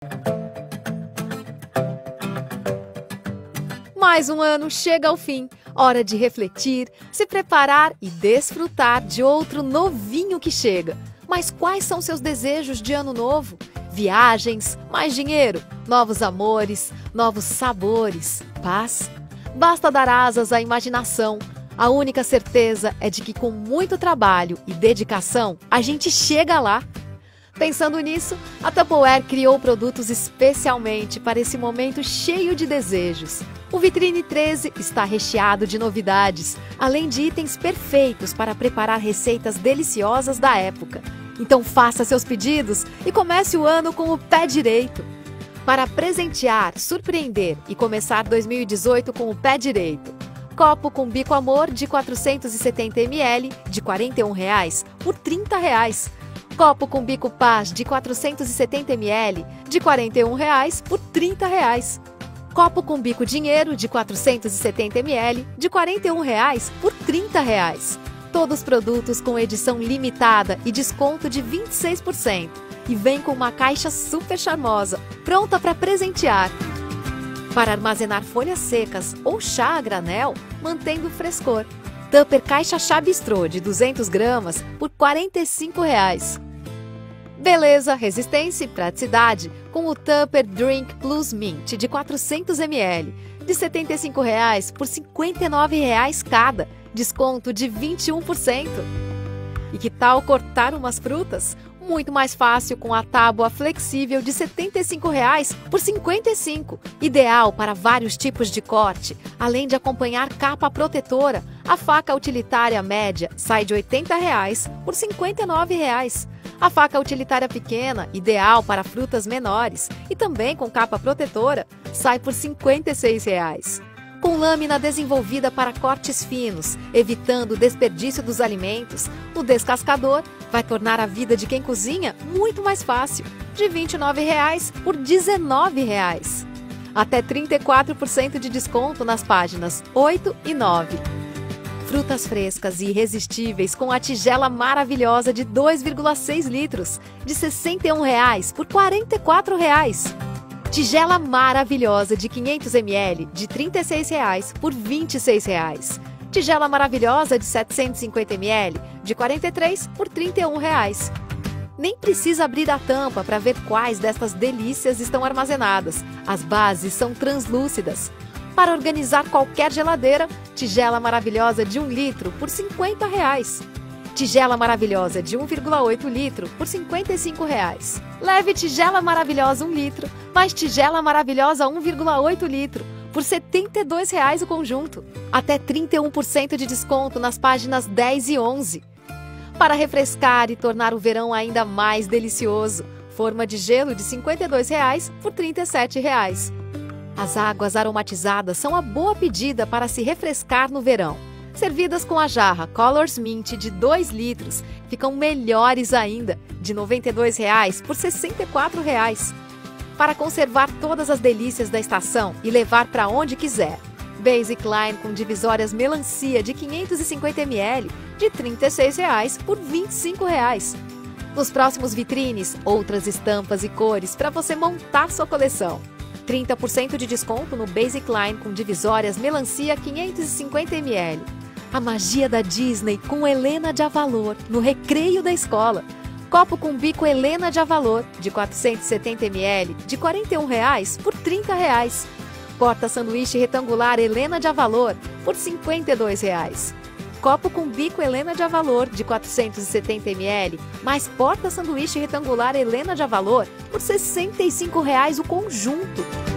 Mais um ano chega ao fim. Hora de refletir, se preparar e desfrutar de outro novinho que chega. Mas quais são seus desejos de ano novo? Viagens, mais dinheiro, novos amores, novos sabores, paz? Basta dar asas à imaginação. A única certeza é de que com muito trabalho e dedicação, a gente chega lá. Pensando nisso, a Tupperware criou produtos especialmente para esse momento cheio de desejos. O Vitrine 13 está recheado de novidades, além de itens perfeitos para preparar receitas deliciosas da época. Então faça seus pedidos e comece o ano com o pé direito. Para presentear, surpreender e começar 2018 com o pé direito. Copo com bico Amor de 470 ml de R$ 41,00 por R$ 30,00. Copo com bico Paz de 470 ml de R$ 41,00 por R$ 30,00. Copo com bico Dinheiro de 470 ml de R$ 41,00 por R$ 30,00. Todos produtos com edição limitada e desconto de 26%. E vem com uma caixa super charmosa, pronta para presentear. Para armazenar folhas secas ou chá a granel, mantendo o frescor. Tupper Caixa Chá Bistrô de 200 gramas por R$ 45,00. Beleza, resistência e praticidade com o Tupper Drink Plus Mint de 400 ml de R$ 75,00 por R$ 59,00 cada, desconto de 21%. E que tal cortar umas frutas? Muito mais fácil com a tábua flexível de R$ 75,00 por R$ 55,00. Ideal para vários tipos de corte, além de acompanhar capa protetora. A faca utilitária média sai de R$ 80,00 por R$ 59,00. A faca utilitária pequena, ideal para frutas menores e também com capa protetora, sai por R$ 56,00. Com lâmina desenvolvida para cortes finos, evitando o desperdício dos alimentos, o descascador vai tornar a vida de quem cozinha muito mais fácil, de R$ 29,00 por R$ 19,00. Até 34% de desconto nas páginas 8 e 9. Frutas frescas e irresistíveis com a tigela maravilhosa de 2,6 litros, de R$ 61,00 por R$ 44,00. Tigela maravilhosa de 500 ml de R$ 36,00 por R$ 26,00. Tigela maravilhosa de 750 ml de R$ 43,00 por R$ 31,00. Nem precisa abrir a tampa para ver quais destas delícias estão armazenadas. As bases são translúcidas. Para organizar qualquer geladeira, tigela maravilhosa de 1 litro por R$ 50,00. Tigela maravilhosa de 1,8 litro por R$ 55,00. Leve tigela maravilhosa 1 litro, mais tigela maravilhosa 1,8 litro por R$ 72,00 o conjunto. Até 31% de desconto nas páginas 10 e 11. Para refrescar e tornar o verão ainda mais delicioso, forma de gelo de R$ 52,00 por R$ 37,00. As águas aromatizadas são a boa pedida para se refrescar no verão. Servidas com a jarra Colors Mint de 2 litros, ficam melhores ainda, de R$ 92,00 por R$ 64,00. Para conservar todas as delícias da estação e levar para onde quiser. Basic Line com divisórias melancia de 550 ml, de R$ 36,00 por R$ 25,00. Nos próximos vitrines, outras estampas e cores para você montar sua coleção. 30% de desconto no Basic Line com divisórias melancia 550 ml. A magia da Disney com Helena de Avalor, no recreio da escola. Copo com bico Helena de Avalor, de 470 ml, de R$ 41,00 por R$ 30,00. Porta-sanduíche retangular Helena de Avalor, por R$ 52,00. Copo com bico Helena de Avalor, de 470 ml, mais porta-sanduíche retangular Helena de Avalor, por R$ 65,00 o conjunto.